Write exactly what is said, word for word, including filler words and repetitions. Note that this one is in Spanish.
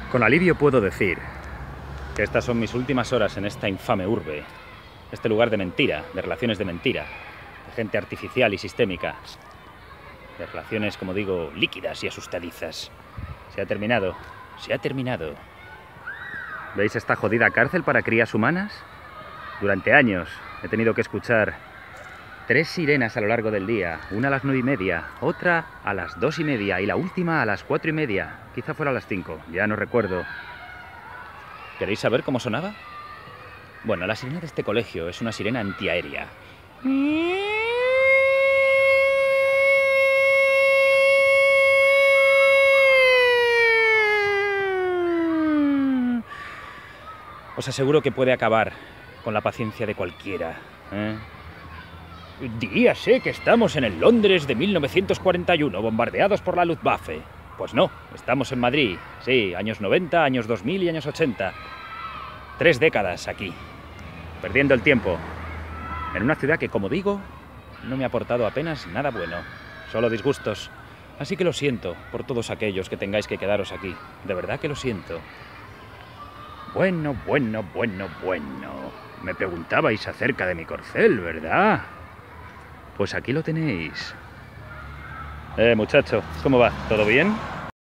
Con alivio puedo decir que estas son mis últimas horas en esta infame urbe. Este lugar de mentira, de relaciones de mentira, de gente artificial y sistémica. De relaciones, como digo, líquidas y asustadizas. Se ha terminado, se ha terminado. ¿Veis esta jodida cárcel para crías humanas? Durante años he tenido que escuchar tres sirenas a lo largo del día. Una a las nueve y media, otra a las dos y media y la última a las cuatro y media. Quizá fuera a las cinco, ya no recuerdo. ¿Queréis saber cómo sonaba? Bueno, la sirena de este colegio es una sirena antiaérea. Os aseguro que puede acabar con la paciencia de cualquiera, ¿eh? Diríase que estamos en el Londres de mil novecientos cuarenta y uno, bombardeados por la Luftwaffe. Pues no, estamos en Madrid. Sí, años noventa, años dos mil y años ochenta. Tres décadas aquí, perdiendo el tiempo. En una ciudad que, como digo, no me ha aportado apenas nada bueno. Solo disgustos. Así que lo siento por todos aquellos que tengáis que quedaros aquí. De verdad que lo siento. Bueno, bueno, bueno, bueno. Me preguntabais acerca de mi corcel, ¿verdad? Pues aquí lo tenéis. Eh, muchacho, ¿cómo va? ¿Todo bien?